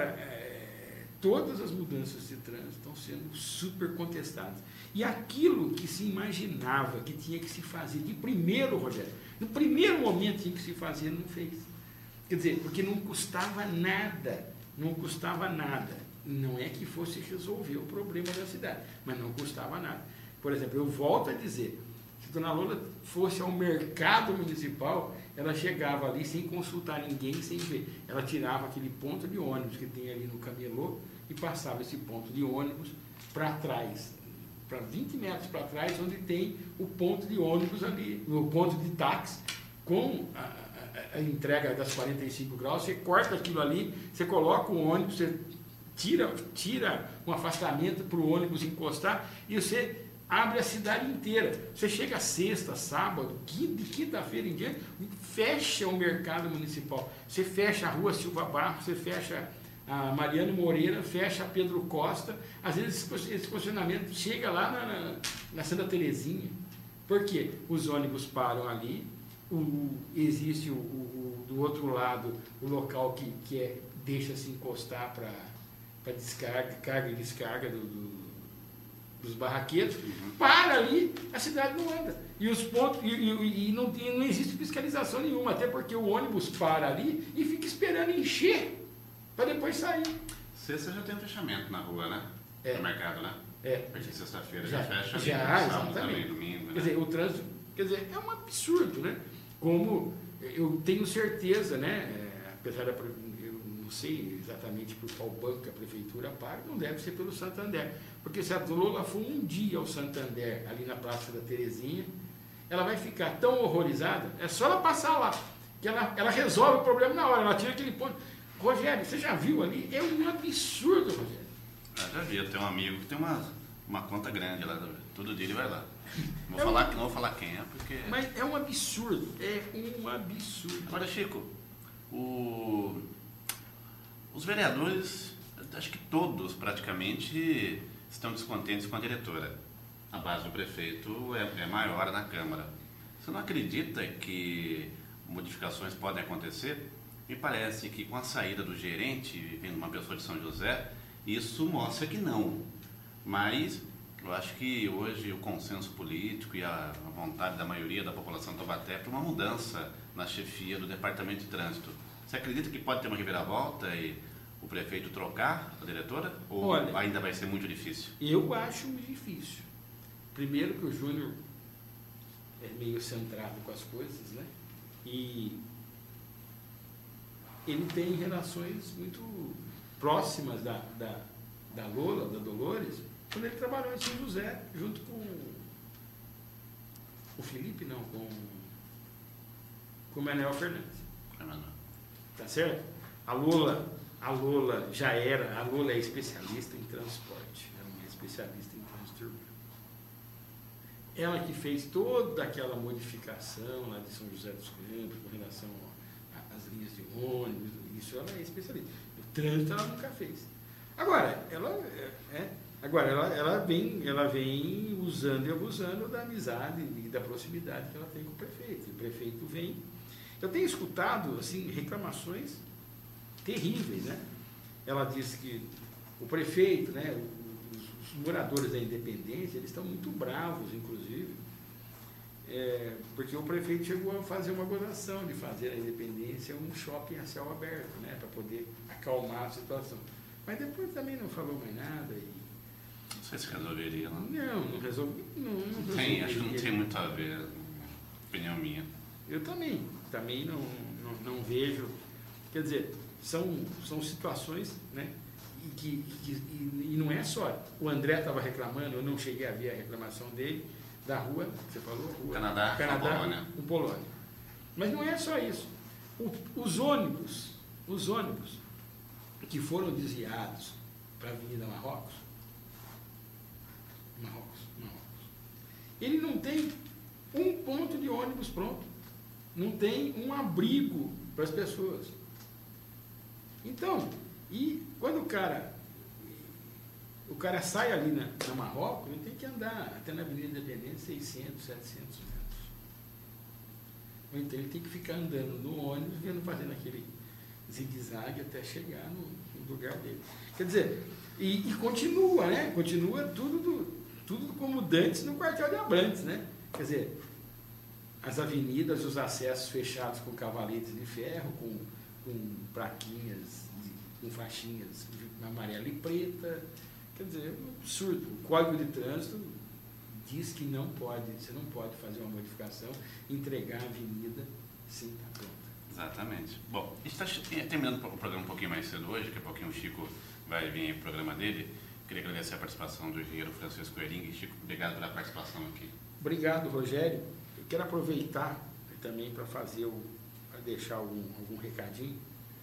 S7: é, todas as mudanças de trânsito estão sendo super contestadas. E aquilo que se imaginava que tinha que se fazer de primeiro, Rogério, no primeiro momento tinha que se fazer, não fez. Quer dizer, porque não custava nada, não custava nada. Não é que fosse resolver o problema da cidade, mas não custava nada. Por exemplo, eu volto a dizer, se a dona Lola fosse ao mercado municipal, ela chegava ali sem consultar ninguém, sem ver. Ela tirava aquele ponto de ônibus que tem ali no camelô e passava esse ponto de ônibus para trás, para vinte metros para trás, onde tem o ponto de ônibus ali, o ponto de táxi, com a, a, a entrega das quarenta e cinco graus, você corta aquilo ali, você coloca o ônibus, você tira, tira um afastamento para o ônibus encostar e você abre a cidade inteira. Você chega sexta, sábado, quinta, de quinta-feira em diante, fecha o mercado municipal. Você fecha a rua Silva Barros, você fecha a Mariano Moreira, fecha a Pedro Costa. Às vezes esse funcionamento chega lá na, na, na Santa Terezinha. Por quê? Os ônibus param ali, o, existe o, o, do outro lado o local que, que é, deixa-se encostar para descarga, carga e descarga do, do dos barraqueiros, uhum. Para ali, a cidade não anda. E os pontos, e, e, e, não, e não existe fiscalização nenhuma, até porque o ônibus para ali e fica esperando encher para depois sair.
S5: Sexta já tem um fechamento na rua, né?
S7: É.
S5: No mercado, né?
S7: É.
S5: Porque sexta-feira já, já fecha,
S7: já,
S5: ali, sábado
S7: exatamente.
S5: Também, domingo, né?
S7: Quer dizer, o trânsito, quer dizer, é um absurdo, né? Como eu tenho certeza, né? É, apesar da não sei exatamente por qual banco a prefeitura paga, não deve ser pelo Santander. Porque se a Lola for um dia ao Santander, ali na Praça da Terezinha, ela vai ficar tão horrorizada, é só ela passar lá, que ela, ela resolve o problema na hora, ela tira aquele ponto. Rogério, você já viu ali? É um absurdo, Rogério.
S5: Eu já vi, eu tenho um amigo que tem uma, uma conta grande lá, todo dia ele vai lá. Não vou,
S7: é
S5: falar,
S7: um...
S5: não vou falar quem é, porque...
S7: Mas é um absurdo, é um absurdo.
S5: Agora, Chico, o... os vereadores, acho que todos praticamente estão descontentes com a diretora. A base do prefeito é, é maior na Câmara. Você não acredita que modificações podem acontecer? Me parece que com a saída do gerente, vindo uma pessoa de São José, isso mostra que não. Mas eu acho que hoje o consenso político e a vontade da maioria da população de Taubaté é para uma mudança na chefia do Departamento de Trânsito. Você acredita que pode ter uma reviravolta e o prefeito trocar a diretora? Ou Olha, ainda vai ser muito difícil?
S7: Eu acho muito difícil. Primeiro que o Júnior é meio centrado com as coisas, né? E ele tem relações muito próximas da, da, da Lola, da Dolores, quando ele trabalhou em São José, junto com o Felipe, não, com, com o Manuel Fernandes. Tá certo? A Lola, a Lola já era, a Lola é especialista em transporte, ela é especialista em trânsito urbano. Ela que fez toda aquela modificação lá de São José dos Campos com relação às linhas de ônibus, isso ela é especialista. O trânsito ela nunca fez. Agora, ela, é, agora ela, ela, vem, ela vem usando e abusando da amizade e da proximidade que ela tem com o prefeito. O prefeito vem. Eu tenho escutado assim, reclamações terríveis, né? Ela disse que o prefeito, né, os, os moradores da Independência, eles estão muito bravos, inclusive, é, porque o prefeito chegou a fazer uma gozação de fazer a Independência um shopping a céu aberto, né, para poder acalmar a situação. Mas depois também não falou mais nada. E...
S5: Não sei se resolveria, não.
S7: Não, não resolve. Não, não
S5: tem,
S7: resolveria.
S5: Acho que não tem muito a ver, opinião minha.
S7: Eu também, também não, não, não vejo. Quer dizer, são, são situações, né? E, que, que, e, e não é só. O André estava reclamando, eu não cheguei a ver a reclamação dele, da rua, você falou? Rua,
S5: Canadá,
S7: Canadá
S5: Polônia.
S7: com Polônia. Mas não é só isso. O, os ônibus, os ônibus que foram desviados para a Avenida Marrocos, Marrocos, Marrocos, ele não tem um ponto de ônibus pronto. Não tem um abrigo para as pessoas. Então, e quando o cara, o cara sai ali na, na Marrocos, ele tem que andar até na Avenida Independência seiscentos, setecentos metros. Então ele tem que ficar andando no ônibus, vendo, fazendo aquele zigue-zague até chegar no, no lugar dele. Quer dizer, e, e continua, né? Continua tudo, do, tudo como dantes no quartel de Abrantes, né? Quer dizer, as avenidas, os acessos fechados com cavaletes de ferro, com, com plaquinhas, de, com faixinhas amarela e preta. Quer dizer, é um absurdo. O Código de Trânsito diz que não pode, você não pode fazer uma modificação, entregar a avenida sem estar pronta.
S5: Exatamente. Bom, a gente está terminando o programa um pouquinho mais cedo hoje, daqui a pouquinho o Chico vai vir para o programa dele. Queria agradecer a participação do engenheiro Francisco Ering. Chico, obrigado pela participação aqui.
S7: Obrigado, Rogério. Eu quero aproveitar também para fazer o, para deixar algum, algum recadinho.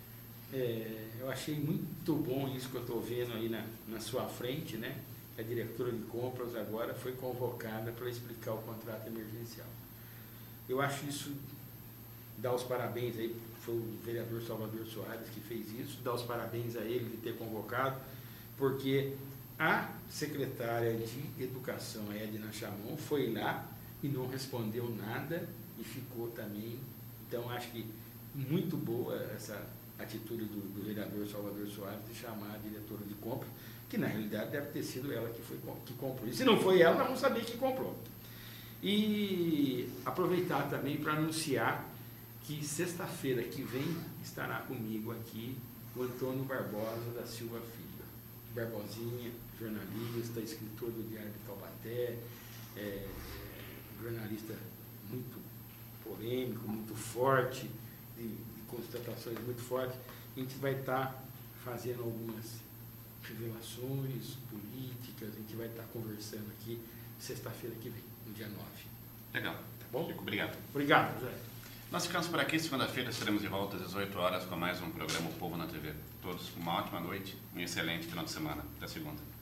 S7: É, eu achei muito bom isso que eu estou vendo aí na, na sua frente, né? A diretora de compras agora foi convocada para explicar o contrato emergencial. Eu acho isso, dar os parabéns aí, foi o vereador Salvador Soares que fez isso, dar os parabéns a ele de ter convocado, porque a secretária de Educação, a Edna Chamon, foi lá e não respondeu nada e ficou também. Então, acho que muito boa essa atitude do, do vereador Salvador Soares de chamar a diretora de compra, que na realidade deve ter sido ela que, foi, que comprou. E se não foi ela, nós vamos saber que comprou. E aproveitar também para anunciar que sexta-feira que vem estará comigo aqui o Antônio Barbosa da Silva Filho. Barbosinha, jornalista, escritor do Diário de Taubaté, é, jornalista muito polêmico, muito forte, de, de constatações muito fortes. A gente vai estar fazendo algumas revelações políticas, a gente vai estar conversando aqui sexta-feira que vem, no dia nove.
S5: Legal.
S7: Tá bom?
S5: Chico, obrigado.
S7: Obrigado, José.
S5: Nós ficamos por aqui. Segunda-feira estaremos de volta às dezoito horas com mais um programa O Povo na T V. Todos uma ótima noite, um excelente final de semana. Até segunda.